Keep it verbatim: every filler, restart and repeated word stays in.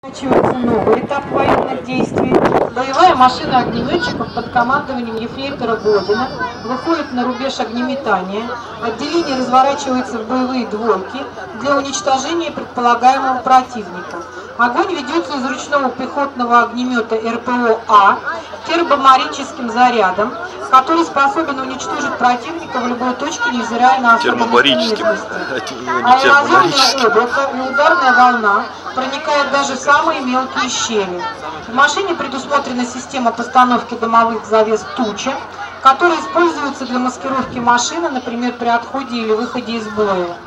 Начинается новый этап военных действий. Боевая машина огнеметчиков под командованием ефрейтора Година выходит на рубеж огнеметания. Отделение разворачивается в боевые двойки для уничтожения предполагаемого противника. Огонь ведется из ручного пехотного огнемета эр пэ о-А термобарическим зарядом, который способен уничтожить противника в любой точке, невзирая на особенности местности. Аэрозольное облако и ударная волна проникает даже в самые мелкие щели. В машине предусмотрена система постановки дымовых завес «Туча», которая используется для маскировки машины, например, при отходе или выходе из боя.